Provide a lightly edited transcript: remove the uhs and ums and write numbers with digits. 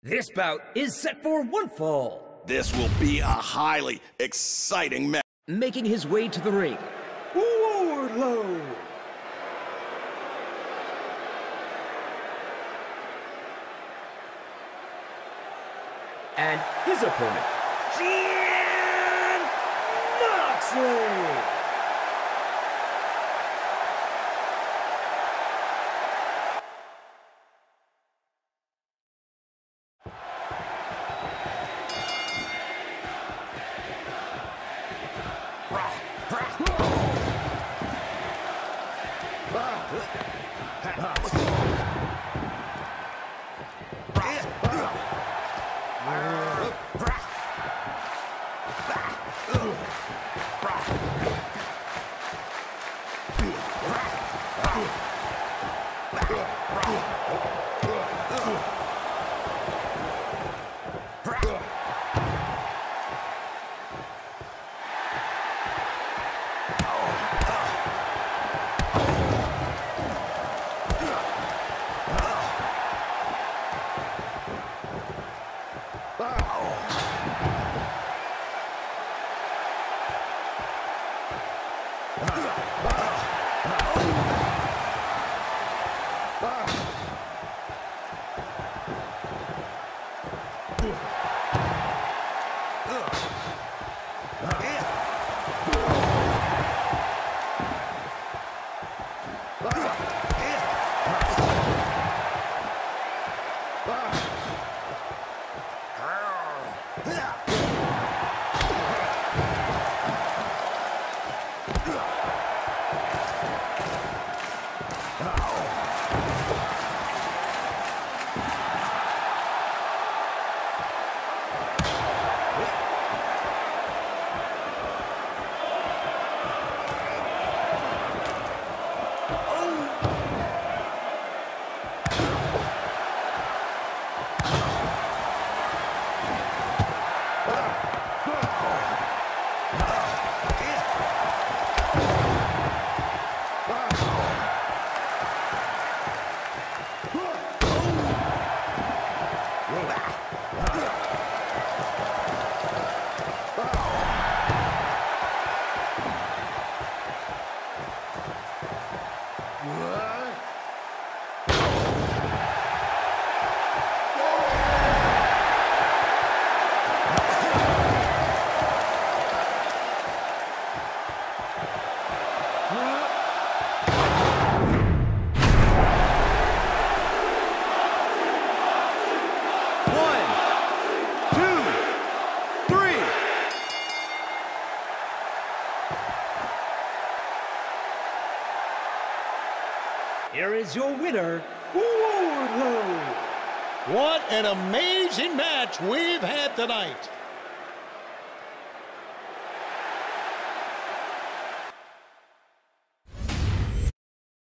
This bout is set for one fall. This will be a highly exciting match. Making his way to the ring, Wardlow. And his opponent, Jon Moxley. Here is your winner, Wardlow. What an amazing match we've had tonight.